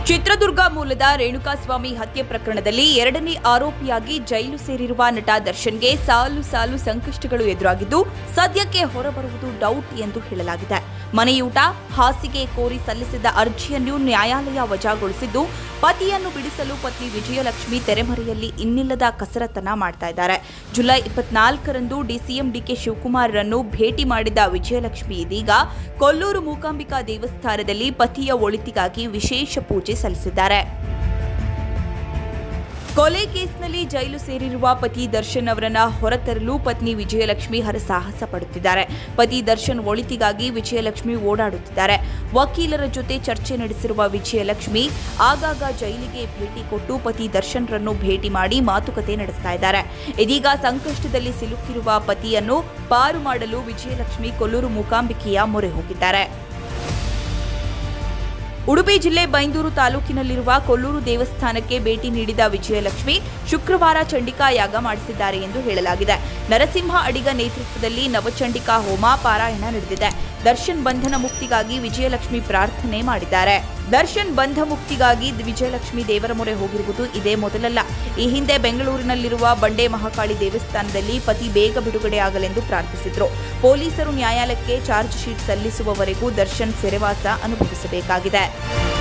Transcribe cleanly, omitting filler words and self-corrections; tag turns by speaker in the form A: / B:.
A: ಚಿತ್ರದುರ್ಗ ಮೂಲದ ರೇಣುಕಾಸ್ವಾಮಿ ಹತ್ಯೆ ಪ್ರಕರಣದಲ್ಲಿ ಎರಡನೇ ಆರೋಪಿಯಾಗಿ ಜೈಲು ಸೇರಿರುವ ನಟ ದರ್ಶನ್ಗೆ ಸಾಲು ಸಂಕಷ್ಟಗಳು ಎದುರಾಗಿದ್ದು ಸದ್ಯಕ್ಕೆ ಹೊರಬರುವುದು ಡೌಟ್ ಎಂದು ಹೇಳಲಾಗಿದೆ. ಮನೆಯೂಟ, ಹಾಸಿಗೆ ಕೋರಿ ಸಲ್ಲಿಸಿದ್ದ ಅರ್ಜಿಯನ್ನು ನ್ಯಾಯಾಲಯ ವಜಾಗೊಳಿಸಿದ್ದು, ಪತಿಯನ್ನು ಬಿಡಿಸಲು ಪತ್ನಿ ವಿಜಯಲಕ್ಷ್ಮಿ ತೆರೆಮರೆಯಲ್ಲಿ ಇನ್ನಿಲ್ಲದ ಕಸರತ್ತನ್ನ ಮಾಡ್ತಾ ಇದ್ದಾರೆ. ಜುಲೈ 24ರಂದು ಡಿಸಿಎಂ ಡಿಕೆ ಶಿವಕುಮಾರ್ರನ್ನು ಭೇಟಿ ಮಾಡಿದ ವಿಜಯಲಕ್ಷ್ಮಿ ಇದೀಗ ಕೊಲ್ಲೂರು ಮೂಕಾಂಬಿಕಾ ದೇವಸ್ಥಾನದಲ್ಲಿ ಪತಿಯ ಒಳಿತಿಗಾಗಿ ವಿಶೇಷ ಪೂಜೆ ಸಲ್ಲಿಸಿದ್ದಾರೆ. ಕೊಲೆ ಕೇಸ್ನಲ್ಲಿ ಜೈಲು ಸೇರಿರುವ ಪತಿ ದರ್ಶನ್ ಅವರನ್ನ ಹೊರತರಲು ಪತ್ನಿ ವಿಜಯಲಕ್ಷ್ಮಿ ಹರಸಾಹಸ ಪಡುತ್ತಿದ್ದಾರೆ. ಪತಿ ದರ್ಶನ್ ಒಳಿತಿಗಾಗಿ ವಿಜಯಲಕ್ಷ್ಮಿ ಓಡಾಡುತ್ತಿದ್ದಾರೆ. ವಕೀಲರ ಜೊತೆ ಚರ್ಚೆ ನಡೆಸಿರುವ ವಿಜಯಲಕ್ಷ್ಮಿ ಆಗಾಗ ಜೈಲಿಗೆ ಭೇಟಿ ಕೊಟ್ಟು ಪತಿ ದರ್ಶನ್ರನ್ನು ಭೇಟಿ ಮಾಡಿ ಮಾತುಕತೆ ನಡೆಸ್ತಾ ಇದ್ದಾರೆ. ಇದೀಗ ಸಂಕಷ್ಟದಲ್ಲಿ ಸಿಲುಕಿರುವ ಪತಿಯನ್ನು ಪಾರು ಮಾಡಲು ವಿಜಯಲಕ್ಷ್ಮಿ ಕೊಲ್ಲೂರು ಮೂಕಾಂಬಿಕೆಯ ಮೊರೆ ಹೋಗಿದ್ದಾರೆ. ಉಡುಪಿ ಜಿಲ್ಲೆ ಬೈಂದೂರು ತಾಲೂಕಿನಲ್ಲಿರುವ ಕೊಲ್ಲೂರು ದೇವಸ್ಥಾನಕ್ಕೆ ಭೇಟಿ ನೀಡಿದ ವಿಜಯಲಕ್ಷ್ಮಿ ಶುಕ್ರವಾರ ಚಂಡಿಕಾ ಯಾಗ ಮಾಡಿಸಿದ್ದಾರೆ ಎಂದು ಹೇಳಲಾಗಿದೆ. ನರಸಿಂಹ ಅಡಿಗ ನೇತೃತ್ವದಲ್ಲಿ ನವಚಂಡಿಕಾ ಹೋಮ ಪಾರಾಯಣ ನಡೆದಿದೆ. ದರ್ಶನ್ ಬಂಧನ ಮುಕ್ತಿಗಾಗಿ ವಿಜಯಲಕ್ಷ್ಮಿ ಪ್ರಾರ್ಥನೆ ಮಾಡಿದ್ದಾರೆ. ದರ್ಶನ್ ಬಂಧ ಮುಕ್ತಿಗಾಗಿ ವಿಜಯಲಕ್ಷ್ಮಿ ದೇವರ ಮೊರೆ ಹೋಗಿರುವುದು ಇದೇ ಮೊದಲಲ್ಲ. ಈ ಹಿಂದೆ ಬೆಂಗಳೂರಿನಲ್ಲಿರುವ ಬಂಡೆ ಮಹಾಕಾಳಿ ದೇವಸ್ಥಾನದಲ್ಲಿ ಪತಿ ಬೇಗ ಬಿಡುಗಡೆಯಾಗಲೆಂದು ಪ್ರಾರ್ಥಿಸಿದ್ರು. ಪೊಲೀಸರು ನ್ಯಾಯಾಲಯಕ್ಕೆ ಚಾರ್ಜ್ ಶೀಟ್ ಸಲ್ಲಿಸುವವರೆಗೂ ದರ್ಶನ್ ಸೆರೆವಾಸ ಅನುಭವಿಸಬೇಕಾಗಿದೆ.